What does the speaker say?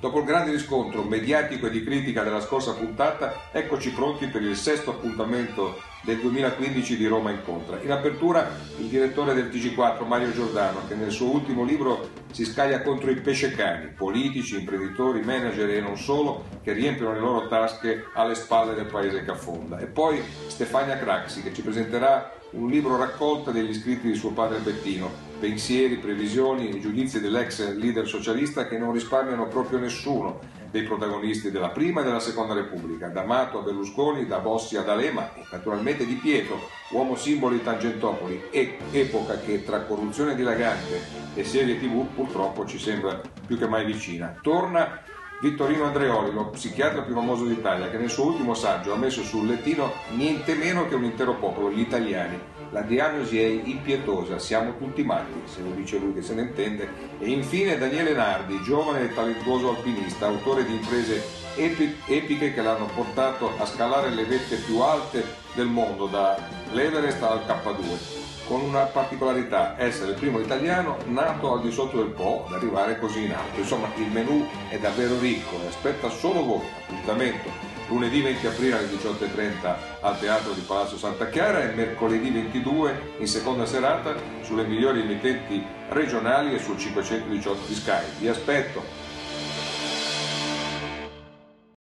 Dopo il grande riscontro mediatico e di critica della scorsa puntata, eccoci pronti per il sesto appuntamento del 2015 di Roma Incontra. In apertura il direttore del TG4, Mario Giordano, che nel suo ultimo libro si scaglia contro i pescecani, politici, imprenditori, manager e non solo, che riempiono le loro tasche alle spalle del paese che affonda. E poi Stefania Craxi, che ci presenterà un libro raccolta degli scritti di suo padre Bettino, pensieri, previsioni e giudizi dell'ex leader socialista che non risparmiano proprio nessuno dei protagonisti della prima e della seconda Repubblica, da Amato a Berlusconi, da Bossi ad D'Alema e naturalmente Di Pietro, uomo simbolo di Tangentopoli, epoca che tra corruzione dilagante e serie TV purtroppo ci sembra più che mai vicina. Torna Vittorino Andreoli, lo psichiatra più famoso d'Italia, che nel suo ultimo saggio ha messo sul lettino niente meno che un intero popolo, gli italiani. La diagnosi è impietosa, siamo tutti matti, se lo dice lui che se ne intende. E infine Daniele Nardi, giovane e talentuoso alpinista, autore di imprese epiche che l'hanno portato a scalare le vette più alte del mondo, dall'Everest al K2. Con una particolarità, essere il primo italiano nato al di sotto del Po ad arrivare così in alto. Insomma, il menù è davvero ricco e aspetta solo voi. Appuntamento lunedì 20 aprile alle 18:30 al Teatro di Palazzo Santa Chiara e mercoledì 22 in seconda serata sulle migliori emittenti regionali e sul 518 di Sky. Vi aspetto!